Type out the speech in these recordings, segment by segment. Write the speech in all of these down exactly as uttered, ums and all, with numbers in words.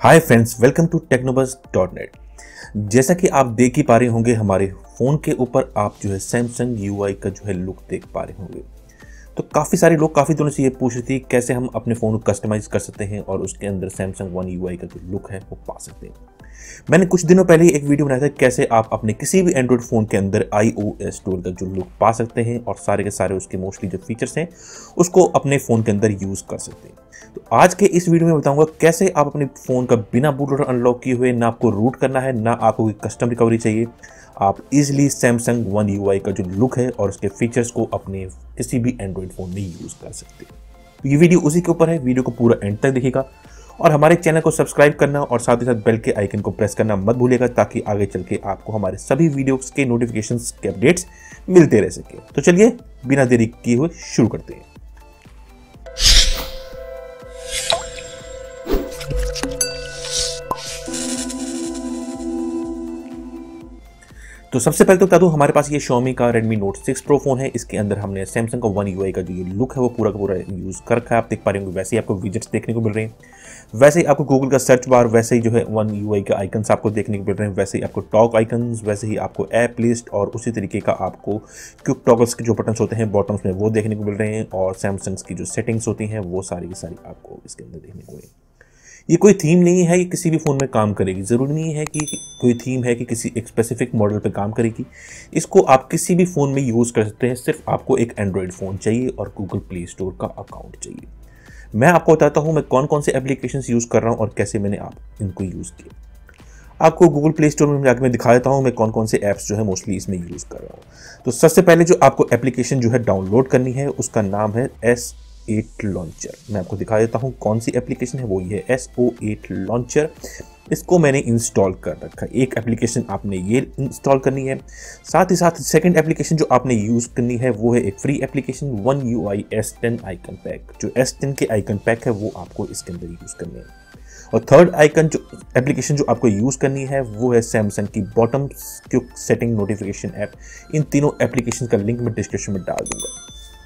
Hi friends, welcome to Technobuzz dot net. जैसा कि आप देख ही पा रहे होंगे, हमारे फ़ोन के ऊपर आप जो है सैमसंग यू आई का जो है लुक देख पा रहे होंगे। तो काफ़ी सारे लोग काफ़ी दिनों से ये पूछ रहे थे कैसे हम अपने फ़ोन को कस्टमाइज़ कर सकते हैं और उसके अंदर सैमसंग वन यू आई का जो लुक है वो पा सकते हैं। मैंने कुछ दिनों पहले ही एक वीडियो बनाया था कैसे आप अपने किसी भी एंड्रॉइड फ़ोन के अंदर आई ओ एस टूल का जो लुक पा सकते हैं और सारे के सारे उसके मोस्टली जो फीचर्स हैं उसको अपने फ़ोन के अंदर यूज़ कर सकते हैं। तो आज के इस वीडियो में बताऊंगा कैसे आप अपने फ़ोन का बिना बूट लोडर अनलॉक किए हुए, ना आपको रूट करना है ना आपको कोई कस्टम रिकवरी चाहिए, आप इजीली सैमसंग वन यू आई का जो लुक है और उसके फीचर्स को अपने किसी भी एंड्रॉइड फ़ोन में यूज़ कर सकते हैं। तो ये वीडियो उसी के ऊपर है। वीडियो को पूरा एंड तक देखिएगा और हमारे चैनल को सब्सक्राइब करना और साथ ही साथ बेल के आइकन को प्रेस करना मत भूलिएगा, ताकि आगे चल के आपको हमारे सभी वीडियोस के नोटिफिकेशंस के अपडेट्स मिलते रह सके। तो चलिए बिना देरी किए हुए शुरू करते हैं। तो सबसे पहले तो बता दूं, हमारे पास ये Xiaomi का Redmi Note six Pro phone है। इसके अंदर हमने Samsung का वन यू आई का जो ये लुक है वो पूरा का पूरा यूज़ कर रखा है। आप देख पा रहे होंगे वैसे ही आपको विजेट्स देखने को मिल रहे हैं, वैसे ही आपको गूगल का सर्च बार, वैसे ही जो है वन यू आई के आइकन्स आपको देखने को मिल रहे हैं, वैसे ही आपको टॉक आइकन्स, वैसे ही आपको ऐप लिस्ट और उसी तरीके का आपको क्विक टॉगल्स के जो बटन्स होते हैं बॉटम्स में वो देखने को मिल रहे हैं, और सैमसंग की जो सेटिंग्स होती हैं वो सारी की सारी आपको इसके अंदर देखने को मिल रही है। ये कोई थीम नहीं है कि किसी भी फ़ोन में काम करेगी, ज़रूरी नहीं है कि कोई थीम है कि किसी एक स्पेसिफिक मॉडल पे काम करेगी। इसको आप किसी भी फ़ोन में यूज़ कर सकते हैं। सिर्फ आपको एक एंड्रॉयड फ़ोन चाहिए और गूगल प्ले स्टोर का अकाउंट चाहिए। मैं आपको बताता हूँ मैं कौन कौन से एप्लीकेशंस यूज़ कर रहा हूँ और कैसे मैंने आप इनको यूज़ किया। आपको गूगल प्ले स्टोर में जाकर मैं दिखा देता हूँ मैं कौन कौन से ऐप्स जो है मोस्टली इसमें यूज़ कर रहा हूँ। तो सबसे पहले जो आपको एप्लीकेशन जो है डाउनलोड करनी है उसका नाम है एस एट लॉन्चर। मैं आपको दिखा देता हूँ कौन सी एप्लीकेशन है, वो ये है एस ओ एट लॉन्चर। इसको मैंने इंस्टॉल कर रखा है। एक एप्लीकेशन आपने ये इंस्टॉल करनी है, साथ ही साथ सेकंड एप्लीकेशन जो आपने यूज़ करनी है वो है एक free application one UI I S ten icon pack. जो एस टेन के आइकन पैक है वो आपको इसके अंदर यूज़ करनी है। और थर्ड आइकन जो एप्लीकेशन जो आपको यूज़ करनी है वो है सैमसंग की bottom quick setting notification app. इन तीनों एप्लीकेशन का लिंक मैं डिस्क्रिप्शन में डाल दूंगा।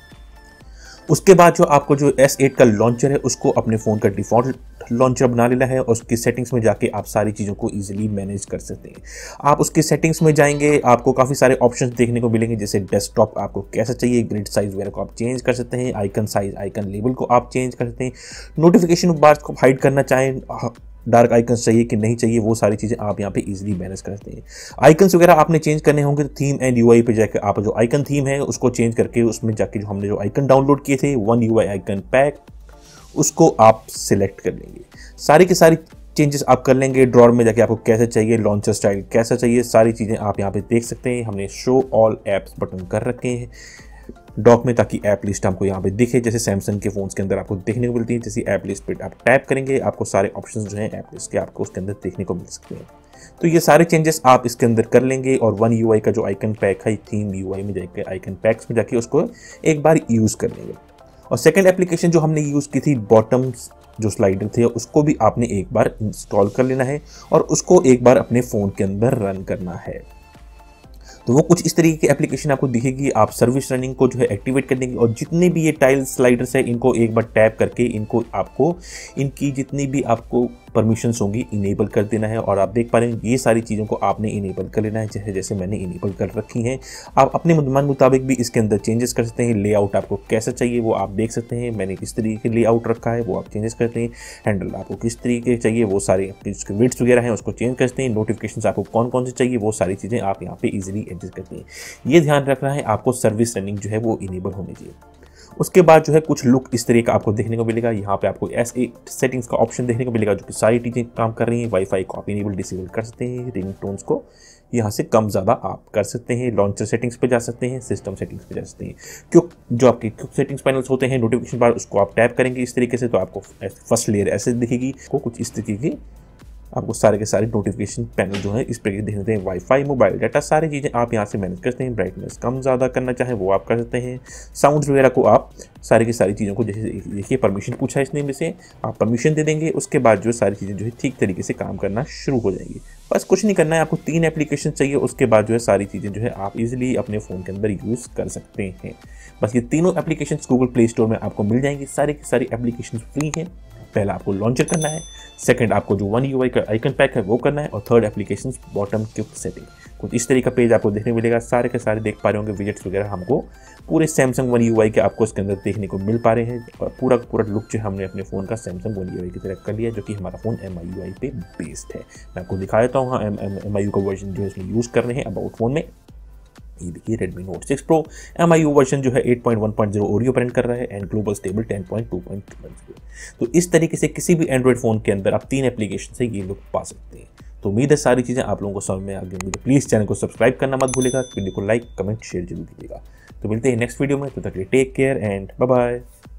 उसके बाद जो आपको जो एस एट का लॉन्चर है उसको अपने फ़ोन का डिफ़ॉल्ट लॉन्चर बना लेना है और उसकी सेटिंग्स में जाके आप सारी चीज़ों को इजीली मैनेज कर सकते हैं। आप उसकी सेटिंग्स में जाएंगे, आपको काफ़ी सारे ऑप्शंस देखने को मिलेंगे, जैसे डेस्कटॉप आपको कैसा चाहिए, ग्रिड साइज़ वगैरह को आप चेंज कर सकते हैं, आइकन साइज़, आइकन लेबल को आप चेंज कर सकते हैं, नोटिफिकेशन बार्स को हाइड करना चाहें, डार्क आइकन्स चाहिए कि नहीं चाहिए, वो सारी चीज़ें आप यहाँ पे इजीली मैनेज कर सकते हैं। आइकन्स वगैरह आपने चेंज करने होंगे तो थीम एंड यूआई पे जाकर आप जो आइकन थीम है उसको चेंज करके उसमें जाके जो हमने जो आइकन डाउनलोड किए थे वन यूआई आइकन पैक उसको आप सिलेक्ट कर लेंगे। सारी की सारी चेंजेस आप कर लेंगे। ड्रॉर में जाके आपको कैसे चाहिए, लॉन्चर स्टाइल कैसा चाहिए, सारी चीज़ें आप यहाँ पे देख सकते हैं। हमने शो ऑल एप्स बटन कर रखे हैं डॉक में, ताकि ऐप लिस्ट आपको यहाँ पे दिखे, जैसे सैमसंग के फ़ोन्स के अंदर आपको देखने को मिलती है। जैसे ऐप लिस्ट पे आप टैप करेंगे आपको सारे ऑप्शंस जो हैं ऐप लिस्ट के आपको उसके अंदर देखने को मिल सकते हैं। तो ये सारे चेंजेस आप इसके अंदर कर लेंगे और वन यू आई का जो आइकन पैक है थीम यू आई में जाके आइकन पैक्स में जाके उसको एक बार यूज़ कर लेंगे। और सेकेंड एप्लीकेशन जो हमने यूज़ की थी बॉटम्स जो स्लाइडर थे उसको भी आपने एक बार इंस्टॉल कर लेना है और उसको एक बार अपने फ़ोन के अंदर रन करना है। तो वो कुछ इस तरीके की एप्लीकेशन आपको दिखेगी। आप सर्विस रनिंग को जो है एक्टिवेट कर देंगे और जितने भी ये टाइल स्लाइडर्स है इनको एक बार टैप करके इनको आपको इनकी जितनी भी आपको परमिशंस होंगी इनेबल कर देना है। और आप देख पा रहे हैं ये सारी चीज़ों को आपने इनेबल कर लेना है जैसे जैसे मैंने इनेबल कर रखी हैं। आप अपने मन मुताबिक भी इसके अंदर चेंजेस कर सकते हैं। लेआउट आपको कैसा चाहिए वो आप देख सकते हैं। मैंने किस तरीके लेआउट रखा है वो आप चेंजेस करते हैं। हैंडल आपको किस तरीके चाहिए वो सारे उसके विड्स वगैरह हैं उसको चेंज करते हैं। नोटिफिकेशन आपको कौन कौन से चाहिए वो सारी चीज़ें आप यहाँ पे ईजिली एडजस्ट करते हैं। ये ध्यान रखना है आपको सर्विस रनिंग जो है वो इनेबल होनी चाहिए। उसके बाद जो है कुछ लुक इस तरीके का आपको देखने को मिलेगा। यहाँ पे आपको एस एट सेटिंग्स का ऑप्शन देखने को मिलेगा जो कि सारी चीज़ें काम कर रही हैं। वाईफाई को आप इनेबल डिसेबल कर सकते हैं। रिंग टोन्स को यहाँ से कम ज़्यादा आप कर सकते हैं। लॉन्चर सेटिंग्स पे जा सकते हैं, सिस्टम सेटिंग्स पे जा सकते हैं। क्यों जो आपके क्विक सेटिंग्स पैनल्स होते हैं नोटिफिकेशन बार उसको आप टैप करेंगे इस तरीके से तो आपको फर्स्ट लेयर ऐसे दिखेगी। को कुछ इस तरीके की आपको सारे के सारे नोटिफिकेशन पैनल जो है इस पर देख सकते हैं। वाईफाई, मोबाइल डाटा, सारी चीज़ें आप यहाँ से मैनेज करते हैं। ब्राइटनेस कम ज़्यादा करना चाहे वो आप कर सकते हैं। साउंड्स वगैरह को आप सारी की सारी चीज़ों को जैसे देखिए परमिशन पूछा इसने में से आप परमिशन दे देंगे। उसके बाद जो सारी चीज़ें जो है ठीक तरीके से काम करना शुरू हो जाएंगी। बस कुछ नहीं करना है, आपको तीन एप्लीकेशन चाहिए। उसके बाद जो है सारी चीज़ें जो है आप इजीली अपने फ़ोन के अंदर यूज़ कर सकते हैं। बस ये तीनों एप्लीकेशन गूगल प्ले स्टोर में आपको मिल जाएंगी। सारी की सारी एप्लीकेशन फ्री हैं। पहला आपको लॉन्चर करना है, सेकंड आपको जो वन यूआई का आइकन पैक है वो करना है, और third application bottom quick setting. कुछ इस तरह का पेज आपको देखने मिलेगा। सारे के सारे देख पा रहे होंगे विजेट्स वगैरह हमको पूरे सैमसंग वन यूआई के आपको इसके अंदर देखने को मिल पा रहे हैं। और पूरा पूरा लुक जो हमने अपने फ़ोन का सैमसंग वन यूआई की तरह कर लिया, जो कि हमारा phone M I U I पे बेस्ड है। मैं आपको दिखा देता हूँ हाँ एम आई यू का वर्जन जो इसमें यूज़ कर रहे हैं अबाउट फ़ोन में। ये देखिए Redmi Note six Pro M I U version जो है eight point one point zero Oreo print कर रहा है and global stable ten point two point two point zero. तो इस तरीके से किसी भी एंड्रॉइड फ़ोन के अंदर आप तीन एप्लीकेशन से ये लुक पा सकते हैं। तो उम्मीद है सारी चीज़ें आप लोगों को समझ में आ गई होंगी। तो प्लीज़ चैनल को सब्सक्राइब करना मत भूलिएगा, वीडियो को लाइक कमेंट शेयर जरूर कीजिएगा। तो मिलते हैं नेक्स्ट वीडियो में, तो तक take care and bye bye.